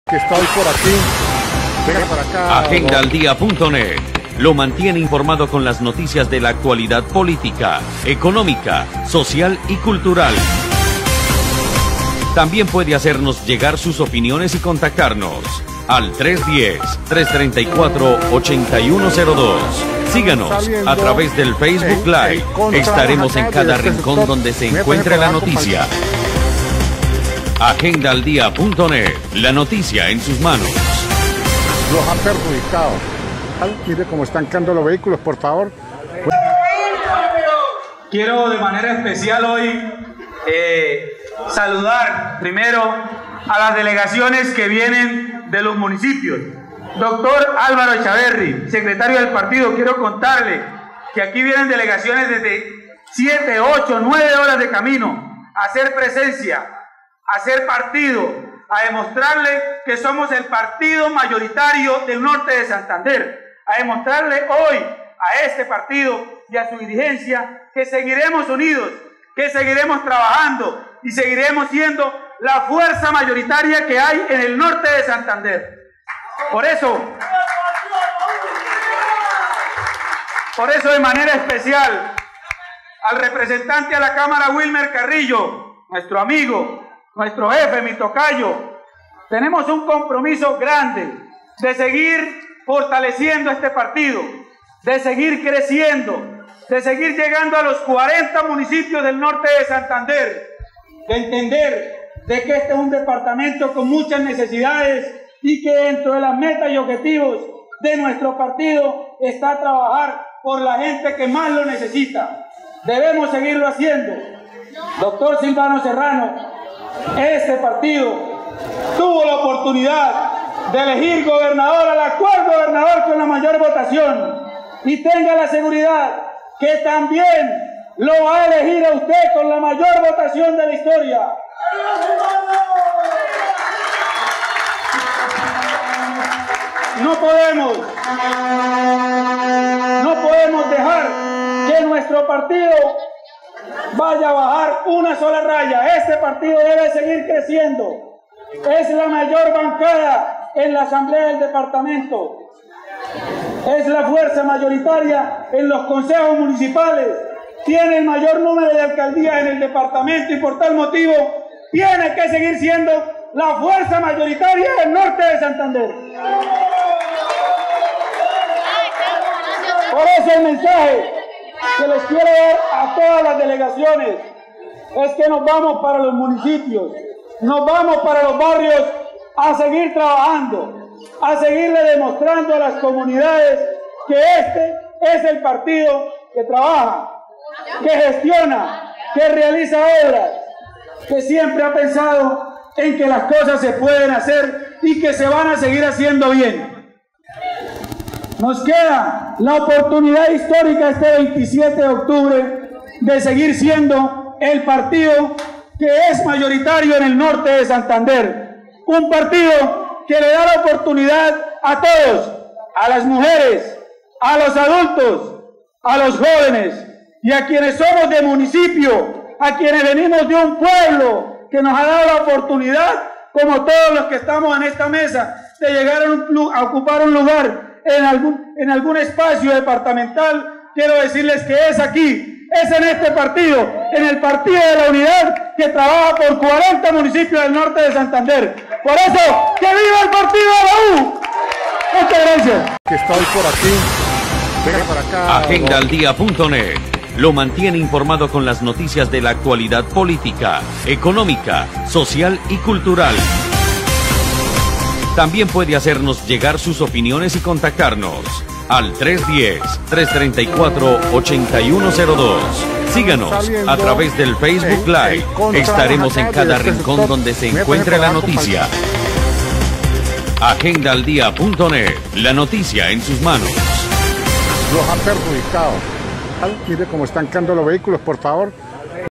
Que estoy por aquí. Venga para acá. Agendaldia.net lo mantiene informado con las noticias de la actualidad política, económica, social y cultural. También puede hacernos llegar sus opiniones y contactarnos al 310-334-8102. Síganos a través del Facebook Live. Estaremos en cada rincón donde se encuentre la noticia. Agendaldia.net, la noticia en sus manos. Los han perjudicado. Mire cómo están quedando los vehículos, por favor. Quiero de manera especial hoy saludar primero a las delegaciones que vienen de los municipios. Doctor Álvaro Echaverri, secretario del partido, quiero contarle que aquí vienen delegaciones desde 7, 8, 9 horas de camino a hacer presencia, a hacer partido, a demostrarle que somos el partido mayoritario del norte de Santander, a demostrarle hoy a este partido y a su dirigencia que seguiremos unidos, que seguiremos trabajando y seguiremos siendo la fuerza mayoritaria que hay en el norte de Santander. Por eso de manera especial al representante a la Cámara, Wilmer Carrillo, nuestro amigo, nuestro jefe, mi tocayo, tenemos un compromiso grande de seguir fortaleciendo este partido, de seguir creciendo, de seguir llegando a los 40 municipios del norte de Santander, de entender de que este es un departamento con muchas necesidades y que dentro de las metas y objetivos de nuestro partido está trabajar por la gente que más lo necesita. Debemos seguirlo haciendo. Doctor Silvano Serrano, este partido tuvo la oportunidad de elegir gobernador al actual gobernador con la mayor votación, y tenga la seguridad que también lo va a elegir a usted con la mayor votación de la historia. No podemos dejar que nuestro partido vaya a bajar una sola raya. Este partido debe seguir creciendo. Es la mayor bancada en la asamblea del departamento. Es la fuerza mayoritaria en los consejos municipales. Tiene el mayor número de alcaldías en el departamento y por tal motivo tiene que seguir siendo la fuerza mayoritaria del norte de Santander. Por eso el mensaje que les quiero dar a todas las delegaciones es que nos vamos para los municipios, nos vamos para los barrios a seguir trabajando, a seguirle demostrando a las comunidades que este es el partido que trabaja, que gestiona, que realiza obras, que siempre ha pensado en que las cosas se pueden hacer y que se van a seguir haciendo bien. Nos queda la oportunidad histórica este 27 de octubre de seguir siendo el partido que es mayoritario en el norte de Santander. Un partido que le da la oportunidad a todos, a las mujeres, a los adultos, a los jóvenes y a quienes somos de municipio, a quienes venimos de un pueblo que nos ha dado la oportunidad, como todos los que estamos en esta mesa, de llegar a ocupar un lugar en algún espacio departamental. Quiero decirles que es aquí, es en este partido, en el Partido de la Unidad, que trabaja por 40 municipios del norte de Santander. Por eso, ¡que viva el partido de la U! Muchas gracias. Que estoy por aquí. Venga para acá. Agendaldia.net lo mantiene informado con las noticias de la actualidad política, económica, social y cultural. También puede hacernos llegar sus opiniones y contactarnos al 310-334-8102. Síganos a través del Facebook Live. Estaremos en cada rincón donde se encuentre la noticia. Agendaldia.net, la noticia en sus manos. Los han perjudicado. Mire cómo están quedando los vehículos, por favor.